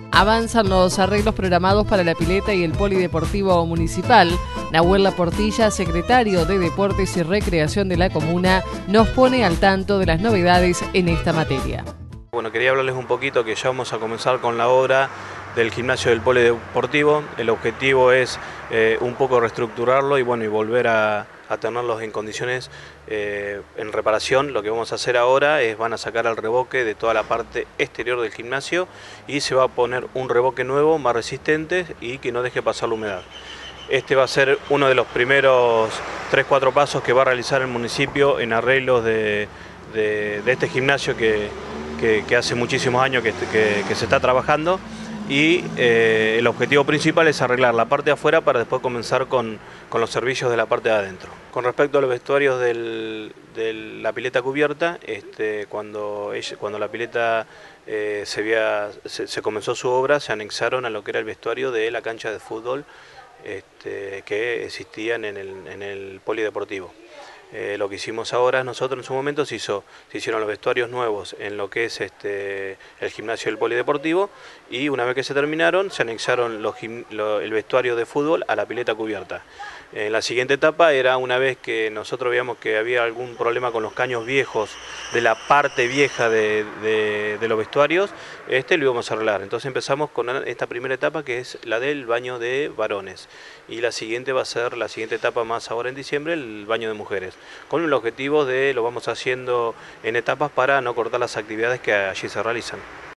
Avanzan los arreglos programados para la pileta y el polideportivo municipal. Nahuel Laportilla, secretario de Deportes y Recreación de la comuna, nos pone al tanto de las novedades en esta materia. Bueno, quería hablarles un poquito que ya vamos a comenzar con la obra del gimnasio del polideportivo. El objetivo es un poco reestructurarlo y volver a tenerlos en condiciones en reparación. Lo que vamos a hacer ahora van a sacar el revoque de toda la parte exterior del gimnasio y se va a poner un revoque nuevo, más resistente y que no deje pasar la humedad. Este va a ser uno de los primeros 3-4 pasos que va a realizar el municipio en arreglos de este gimnasio que hace muchísimos años que se está trabajando, y el objetivo principal es arreglar la parte de afuera para después comenzar con los servicios de la parte de adentro. Con respecto a los vestuarios de la pileta cubierta, cuando la pileta se comenzó su obra, se anexaron a lo que era el vestuario de la cancha de fútbol que existían en el polideportivo. Lo que hicimos ahora nosotros en su momento se hicieron los vestuarios nuevos en lo que es el gimnasio del polideportivo, y una vez que se terminaron se anexaron el vestuario de fútbol a la pileta cubierta. La siguiente etapa era, una vez que nosotros veíamos que había algún problema con los caños viejos de la parte vieja de los vestuarios, lo íbamos a arreglar. Entonces empezamos con esta primera etapa, que es la del baño de varones, y la siguiente va a ser la siguiente etapa, más ahora en diciembre, el baño de mujeres, con el objetivo lo vamos haciendo en etapas para no cortar las actividades que allí se realizan.